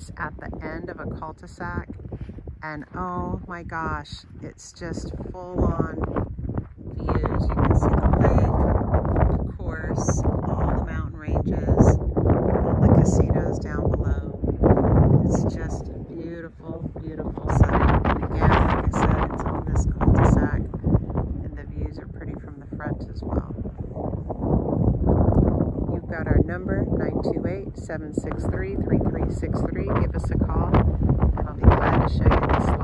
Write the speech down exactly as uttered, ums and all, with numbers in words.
It's at the end of a cul-de-sac, and oh my gosh, it's just full-on views. You can see the lake, of course, all the mountain ranges, all the casinos down below. It's just a beautiful, beautiful setting. And again, like I said, it's on this cul-de-sac, and the views are pretty from the front as well. You've got our number, nine two eight, seven six three, three three six three. Give us a call, and I'll be glad to show you this